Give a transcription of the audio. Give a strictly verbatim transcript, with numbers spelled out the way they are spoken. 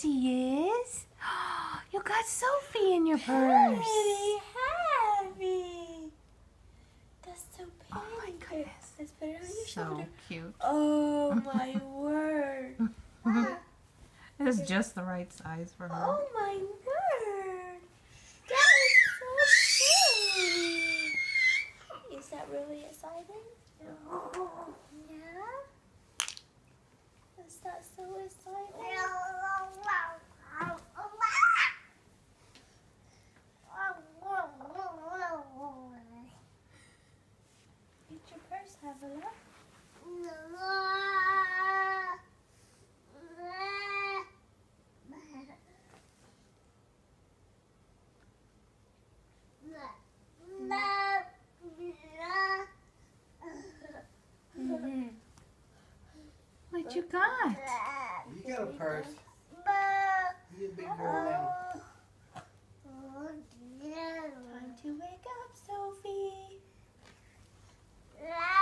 he is. You got Sophie in your purse. Heavy, heavy. That's so pretty. Oh my goodness. Let's put it on your So shoulder. cute. Oh my word. It's just the right size for her. Oh my word. That is so pretty. Is that really exciting? Yeah? Is that so exciting? Did your purse have a look? Mm-hmm. What you got? You got a purse. You a big girl now. Time to wake up, Sophie.